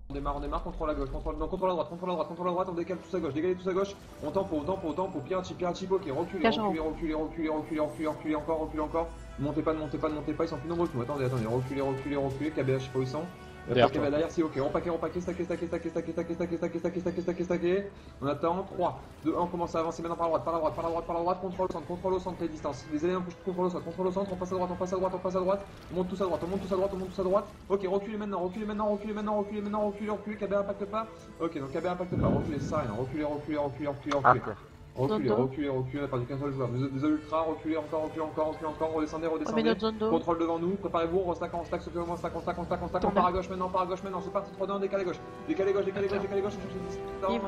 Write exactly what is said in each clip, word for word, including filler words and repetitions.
On démarre, on démarre, contrôle à gauche, contrôle, non, contrôle à droite, contrôle à droite, contrôle à droite, on décale tous à gauche, décalez tous à gauche, on tempo, on tempo, on tempo, Pirati, Pirati, ok, reculez, reculez, reculez, reculez, reculez, reculez, reculez encore, reculez encore, montez pas, ne montez pas, ne montez pas, ils sont plus nombreux que nous, attendez, attendez, reculez, reculez, reculez, K B H, je sais pas où ils sont. Derrière, derrière c'est ok, on paquet, on paquet, stacké, stacké, stacké, stacké, stacké, stacké, stacké, stacké, stacké, stacké, stacké. On attend, trois, deux, un, on commence à avancer maintenant par la droite, par la droite, par la droite, par la droite, contrôle au centre, contrôle au centre, les distances. Les éléments contrôle au centre, contrôle au centre, on passe à droite, on passe à droite, on passe à droite, on monte tous à droite, on monte tous à droite, on monte tous à droite. Ok, reculez maintenant, reculez maintenant, reculez maintenant, reculez maintenant, reculez, reculez, K B impacte pas. Ok, donc K B impacte pas, reculez, ça rien, reculez, reculez, reculez, reculez, reculez. Reculez, reculez, reculez, on a perdu qu'un seul joueur. Des ultras, reculez encore, reculez encore, reculez encore, redescendez, redescendez. Contrôle devant nous, préparez-vous, on stack, on stack, on stack, on stack, on stack, on stack, on part à gauche maintenant, on part à gauche maintenant, c'est parti, trois deux, on décale à gauche. Décalez gauche, décalez gauche, décalez gauche, on cherche les dix.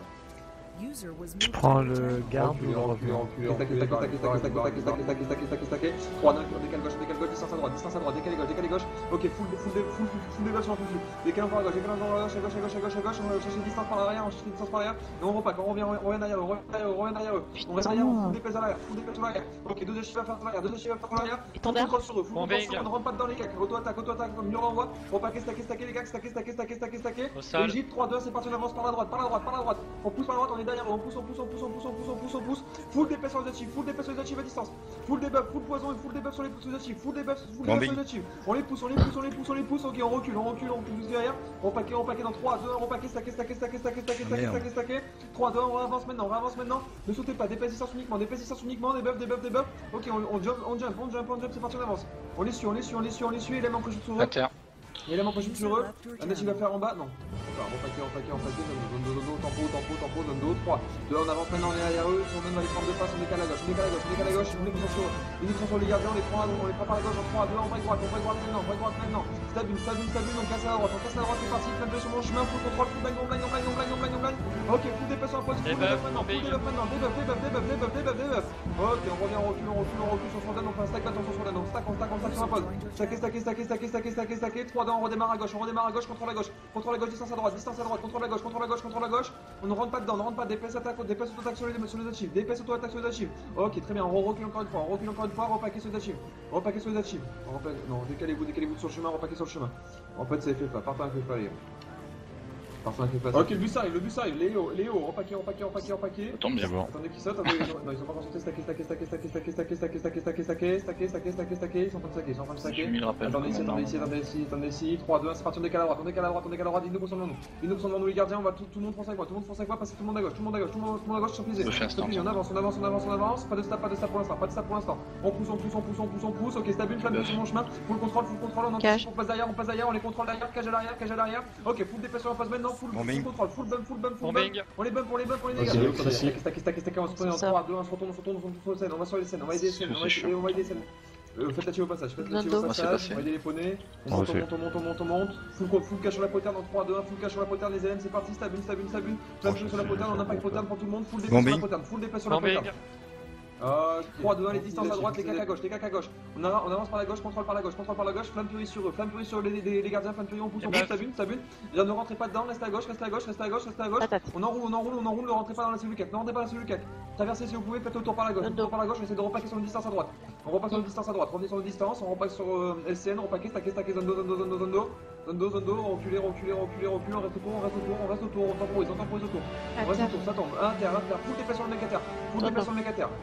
Je prends le garde ou le revenant. trois neuf, on décale gauche, on décale gauche, distance à droite, distance à droite, décalez gauche, décalez gauche. Ok, full, full, full, full dégage sur le full. Décalez encore à gauche, décalez encore à gauche, à gauche, à gauche, à gauche, à gauche, on cherche les distances par l'arrière, on cherche les distances par l'arrière. Et on repack, on revient, on revient derrière eux, on revient derrière eux, on revient derrière eux, on dépêche à l'arrière, on dépêche à l'arrière. Ok, deux chiffres à faire à l'arrière, deux chiffres à faire à l'arrière. Full contrôle sur eux, full contrôle sur eux, on ne rentre pas dedans les gags. Auto-attaque, auto-attaque, mur d'envoi. Repacker, stacker, stacker les gags, stacker, stacker, stacker, stacker, stacker. Égypte, trois deux, c'est parti, on avance par la droite, par la droite, par la droite. On pousse par la droite, on est derrière eux, on pousse, on pousse, on pousse, on pousse, on pousse, on pousse, on pousse. Full dépêche sur les actifs, full dépêche sur les actifs à distance. Full debuff, full poison et full debuff sur les pouces actifs. Full debuff, full debuff sur les actifs. On les pousse, on les pousse, on les pousse, on les pousse. Ok, on recule, on recule, on pousse derrière. On paquet, on paquet dans trois deux, on paquet, stacker, stacker, stacker, stacker, stacker, stacker, stacker, stacker. trois deux, on avance maintenant, on avance maintenant. Ne sautez pas, dépêche distance uniquement, dépêche distance uniquement, des buffs, des buffs, des buffs. Ok, on, on jump, on jump, on jump, on jump, c'est parti, on avance. On les suit, on les suit, on les suit, on les suit, élément que je sur eux. Élément que je sur eux. Un qui va faire en bas, non. On paquet, on paquet, on paquet, zone deux, zone deux, tempo, tempo, tempo, zone deux, trois. deux, on avance maintenant, on est derrière eux, on va les prendre de face, on décale à gauche, on décale à gauche, on décale à gauche, on les prend sur eux. Ils sont sur les gardiens, on les prend à on les prend par la gauche en trois, deux, on break droite, on break droite maintenant, on break droite maintenant. Stabule, stabule, stabule, on casse à la droite, on casse à la droite, c'est parti, flamme sur mon chemin, full contrôle, full bang, on bang, on bang, on bang, on bang, on bang. Ok, full dépasse en poste, full débuff maintenant, full débuff maintenant, débuff, débuff, débuff, débuff, débuff, débuff. Ok, on revient, on recule, on recule, on recule sur son dan, on fait un stack, attention sur le dan, on stack, on stack, on stack sur un poste. Stacker, stacker, stacker, stacker, stacker, stacker, stacker, trois deux, on redémarre à gauche, on redémarre à gauche, contrôle à gauche, contrôle à gauche, distance à droite, distance à droite, contrôle à gauche, contrôle à gauche, contrôle à gauche. On ne rentre pas dedans, on ne rentre pas, dépasse attaque, dépasse auto-attaque sur les, sur les achives, dépasse auto-attaque sur les achives. Ok, très bien, on recule encore une fois, on recule encore une fois, repaquer sur les achives, repaquer sur les achives. Non, décalez-vous, décalez-vous sur le chemin, repaquer sur le chemin. En fait, c'est fait pas, partez un fait pas, les gars. Ok, le bus arrive, le bus arrive, Léo, Léo, repaquer, repaquer, repaquer, repaquer. Tombe bien bon. Attendez qu'ils sautent, attendez, non, ils sont pas concentrés, stacker, stacker, stacker, stacker, stacker, stacker, stacker, stacker, stacker, stacker, stacker, stacker, stacker, stacker, ils sont en train de stacker, ils sont en train de stacker. Attendez ici, attendez ici, attendez ici, attendez ici, trois deux, c'est parti, on décale à droite, on décale à droite, on décale à droite, ils nous sont devant nous. Ils nous sont devant nous les gardiens, on va tout, tout le monde fonce avec moi, tout le monde fonce avec moi, passer tout le monde à gauche, tout le monde à gauche, tout le monde, tout le monde à gauche, surprisé. On avance, on avance, on avance, on avance, pas de stop, pas de stop pour l'instant, pas de stop pour l'instant. On pousse, on pousse, on pousse, on pousse, on pousse, ok, stabule, flamme sur mon chemin, full contrôle, full contrôle, on anticipe, on passe derrière, on passe derrière, on les contrôle derrière, cage à l'arrière, cage à l'arrière. Ok, full dépêche sur la phase maintenant, full contrôle, full bump, full bump, full bump. On les bump, on les bump, on les dégage. Stack, stack, stack, stack, on se prenait en trois, deux, un, on se retourne, on se retourne, on se retourne, on va sur les scènes, on va aider les scènes, on va aider les scènes. Faites la team au passage, faites la team au passage, on va aider les poneys. On monte, on monte, on monte, on monte, on monte. Full, full cash sur la poterne en trois, deux, un, full cash sur la poterne, les L M, c'est parti, stabule, stabule, stabule. Flamme sur la poterne, on impact poterne pour tout le monde, full dépêche sur la poterne, full dépêche sur la poterne. Euh, trois deux un, les distances à droite, les cacs à gauche, les cacs à gauche. On, a, on avance par la gauche, contrôle par la gauche, contrôle par la gauche, flamme furie sur eux, flamme furie sur les, les, les gardiens, flamme furie, on pousse, on pousse, stabule, stabule. Là, ne rentrez pas dedans, restez à gauche, restez à gauche, restez à gauche, restez à gauche. On enroule, on enroule, on enroule, ne rentrez pas dans la cellule quatre, ne rentrez pas dans la cellule quatre. Traversez si vous pouvez, faites le tour par la gauche, le tour par la gauche, essayez de repaquer sur une distance à droite. On repasse sur une distance à droite, revenez sur une distance, on repasse sur euh, L C N, on repaquer, stacker, stacker, zone deux, zone deux, zone deux, zone deux. Zone deux, zone deux, reculez, reculez, reculez, reculez, on reste autour, on reste autour, on reste autour, on temporise, on temporise autour. On reste autour, ça tombe, un terre, un terre, full dépêche sur le mec à terre, full dépêche sur le mec à terre.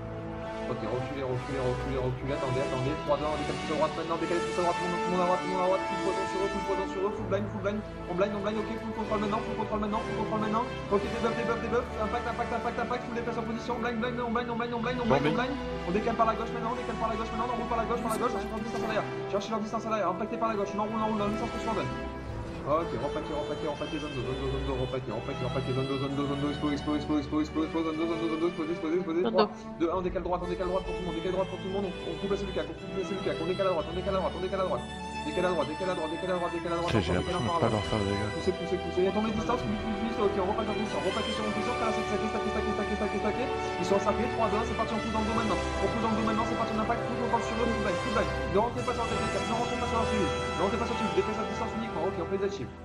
Ok, reculez, reculez, reculez, reculez, attendez, attendez, trois deux, on décale tout à droite maintenant, décalez tout à droite, tout le monde à droite, tout le monde à droite, full poison sur eux, full poison sur eux, full blind, full blind, on blind, on blind, ok, full contrôle maintenant, full contrôle maintenant, full contrôle maintenant, ok, debuff, debuff, debuff, impact, impact, impact, impact, full déplace en position, blind, blind, on blind, on blind, on blind, on blind, on blind, on décale par la gauche maintenant, on décale par la gauche maintenant, on roule par la gauche, par la gauche, cherchez leur distance à l'arrière, cherchez leur distance à l'arrière, impactez par la gauche, on enroule, on roule dans le sens que je donne. Ok, repaquer, repaquer, repaquer, zone deux, zone deux, zone deux, repaquer, repaquer, repaquer, zone deux, zone deux, zone deux, explose, explose, explose, explose, explose, explose, zone deux, zone deux, zone deux, explose, explose, explose, trois, deux, un, on décale droite, on décale droite pour tout le monde, décale droite pour tout le monde, on coupe la cellule quatre, on coupe la cellule quatre, on décale à droite, on décale à droite, on décale à droite, décale à droite, décale à droite, décale à droite, décale à droite, j'ai l'impression de pas leur faire le dégât. Poussez, poussez, poussez, on tombe les distances, plus, plus, ok, on repaque en position, repaquer sur une position, faire la stacker, stacker, stacker, stacker, stacker, stacker, ils sont encerclés, trois, deux, c'est parti, on pousse dans le dos maintenant, on pousse dans le dos maintenant, c'est parti, on impact, tout contrôle sur eux, full blind, full blind, ne rentrez pas sur la tête, ne rentrez pas sur la cellule, ne rentrez pas sur la cellule, dépasse la distance uniquement, ok, on fait des achives.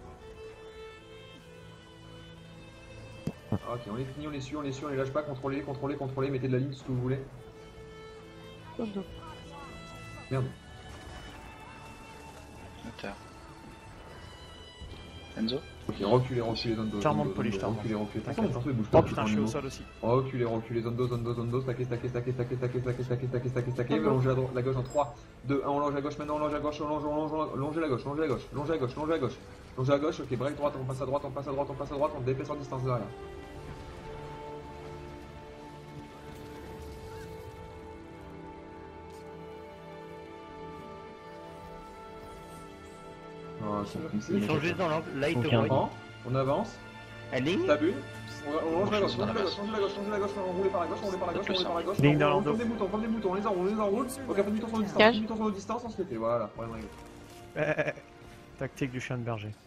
Ok, on les finit, on les suit, on les suit, on les lâche pas, contrôlez, contrôlez, contrôlez, mettez de la ligne, ce que vous voulez. Merde. Enzo. Ok, reculez, reculez, zone deux. Charmant de polish, charmant. Reculez, reculez. T'inquiète. Attention, perso, il bouge pas. Oh putain, je suis au sol aussi. Reculez, reculez, zone deux, zone deux, zone deux, stacké, stacké, stacké, stacké, stacké, stacké, stacké, stacké, stacké, stacké. Longez la gauche en trois, deux, un, on longe à gauche maintenant, on longe à gauche, on longe, on longe, longez la gauche, longez la gauche, longez à gauche, longez à gauche. Longez à gauche, ok, break droite, on passe à droite, on passe à droite, on passe à droite, on dépaisse en distance derrière. Ah, Ils sont juste dans l'angle, là ils te on voient. on avance, Ligne. stabule, on longe la gauche, longe la gauche, longe la gauche, longe la gauche, on roule par la gauche, on roule par la gauche, on roule par la gauche, Ligne dans on l'endos. comme des moutons, comme des moutons, on les enroule, on les enroule, ok, on demi-tour sur nos distances, demi-tour sur nos distances, on se fait, voilà, problème réglé. Tactique du chien de berger.